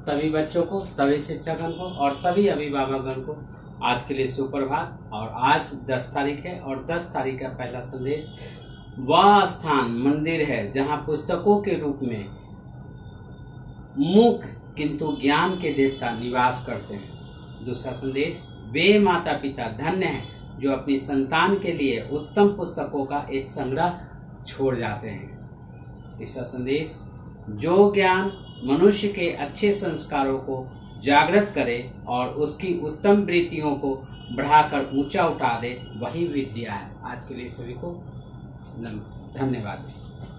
सभी बच्चों को, सभी शिक्षकगण को और सभी अभिभावकगण को आज के लिए सुप्रभात। और आज 10 तारीख है और 10 तारीख का पहला संदेश, वह स्थान मंदिर है जहाँ पुस्तकों के रूप में मूक किंतु ज्ञान के देवता निवास करते हैं। दूसरा संदेश, वे माता पिता धन्य हैं जो अपनी संतान के लिए उत्तम पुस्तकों का एक संग्रह छोड़ जाते हैं। तीसरा संदेश, जो ज्ञान मनुष्य के अच्छे संस्कारों को जागृत करे और उसकी उत्तम वृत्तियों को बढ़ाकर ऊंचा उठा दे, वही विद्या है। आज के लिए सभी को धन्यवाद।